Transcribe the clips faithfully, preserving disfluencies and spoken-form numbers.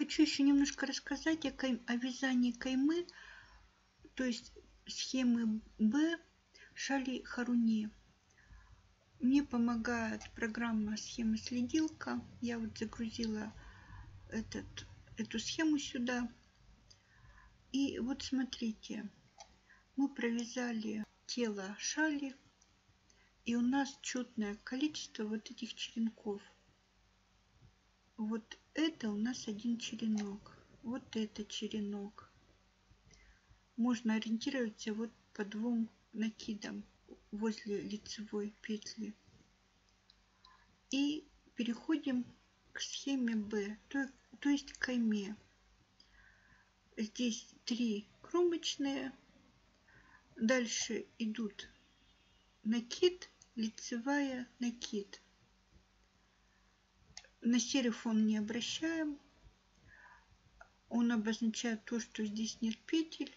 хочу еще немножко рассказать о, кай... о вязании каймы, то есть схемы Б шали Харуни. Мне помогает программа схема-следилка. Я вот загрузила этот, эту схему сюда. И вот смотрите, мы провязали тело шали, и у нас четное количество вот этих черенков. Вот это у нас один черенок, вот это черенок. Можно ориентироваться вот по двум накидам возле лицевой петли. И переходим к схеме Б, то, то есть к кайме. Здесь три кромочные. Дальше идут накид, лицевая, накид. На серый фон не обращаем. Он обозначает то, что здесь нет петель.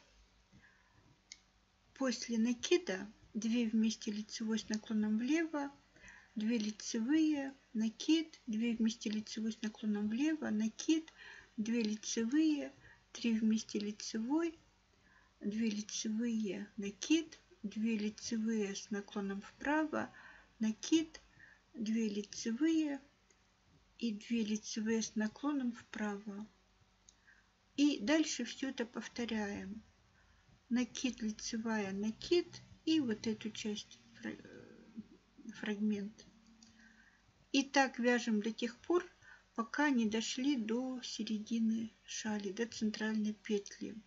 После накида две вместе лицевой с наклоном влево, две лицевые, накид, две вместе лицевой с наклоном влево, накид, две лицевые, три вместе лицевой, две лицевые, накид, две лицевые с наклоном вправо, накид, две лицевые и две лицевые с наклоном вправо. И дальше все это повторяем. Накид, лицевая, накид и вот эту часть, фрагмент. И так вяжем до тех пор, пока не дошли до середины шали, до центральной петли.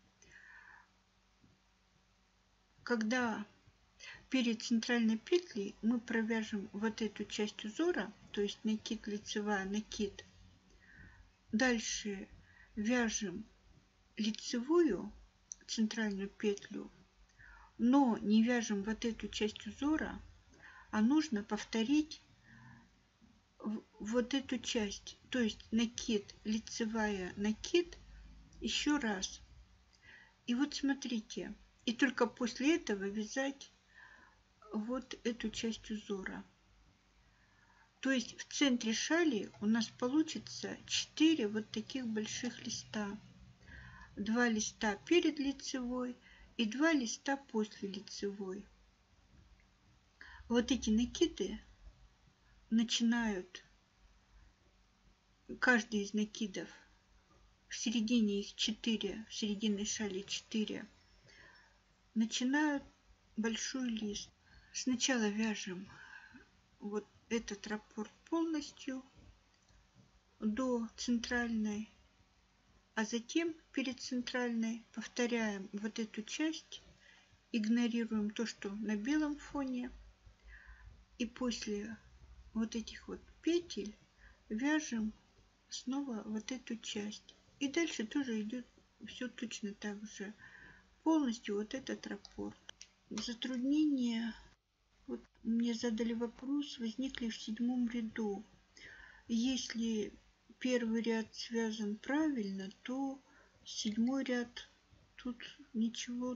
Когда перед центральной петлей мы провяжем вот эту часть узора, то есть накид, лицевая, накид. Дальше вяжем лицевую центральную петлю, но не вяжем вот эту часть узора, а нужно повторить вот эту часть, то есть накид, лицевая, накид еще раз. И вот смотрите, и только после этого вязать вот эту часть узора. То есть в центре шали у нас получится четыре вот таких больших листа. Два листа перед лицевой и два листа после лицевой. Вот эти накиды начинают, каждый из накидов, в середине их четыре, в середине шали четыре, начинают большой лист. Сначала вяжем вот этот раппорт полностью до центральной, а затем перед центральной повторяем вот эту часть, игнорируем то, что на белом фоне, и после вот этих вот петель вяжем снова вот эту часть. И дальше тоже идет все точно так же, полностью вот этот раппорт. Затруднения, вот мне задали вопрос, возникли в седьмом ряду. Если первый ряд связан правильно, то седьмой ряд, тут ничего,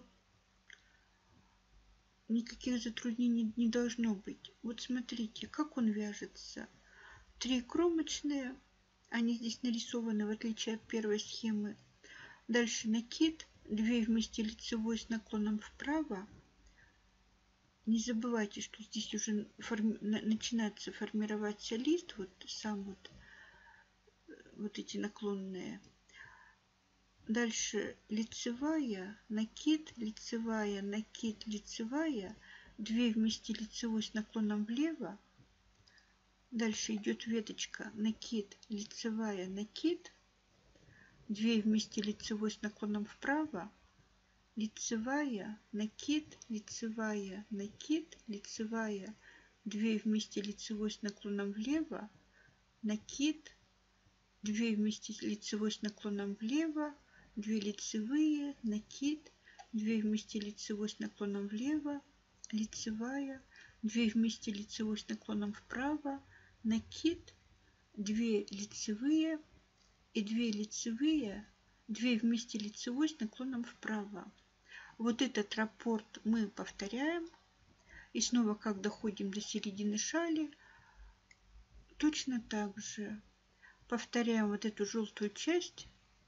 никаких затруднений не должно быть. Вот смотрите, как он вяжется. Три кромочные, они здесь нарисованы в отличие от первой схемы. Дальше накид, две вместе лицевой с наклоном вправо. Не забывайте, что здесь уже форми... начинается формироваться лист, вот сам вот, вот эти наклонные. Дальше лицевая, накид, лицевая, накид, лицевая, две вместе лицевой с наклоном влево. Дальше идет веточка, накид, лицевая, накид, две вместе лицевой с наклоном вправо, лицевая, накид, лицевая, накид, лицевая, две вместе лицевой с наклоном влево, накид, две вместе лицевой с наклоном влево, две лицевые, накид, две вместе лицевой с наклоном влево, лицевая, две вместе лицевой с наклоном вправо, накид, две лицевые и две лицевые, две вместе лицевой с наклоном вправо. Вот этот раппорт мы повторяем. И снова, как доходим до середины шали, точно так же повторяем вот эту желтую часть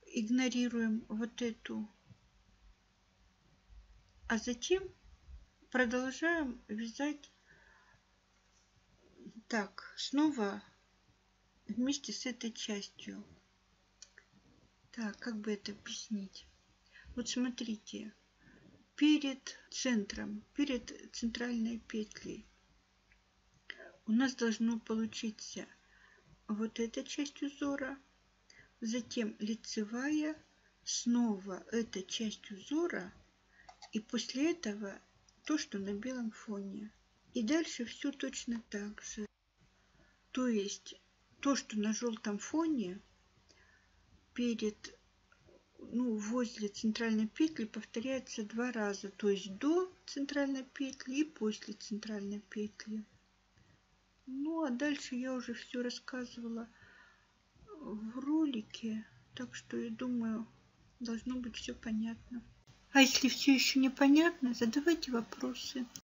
игнорируем вот эту, а затем продолжаем вязать так, снова вместе с этой частью. Так, как бы это объяснить? Вот смотрите, перед центром, перед центральной петлей у нас должно получиться вот эта часть узора, затем лицевая, снова эта часть узора, и после этого то, что на белом фоне. И дальше все точно так же. То есть то, что на желтом фоне, перед, ну, возле центральной петли повторяется два раза. То есть до центральной петли и после центральной петли. Ну, а дальше я уже все рассказывала в ролике. Так что я думаю, должно быть все понятно. А если все еще непонятно, задавайте вопросы.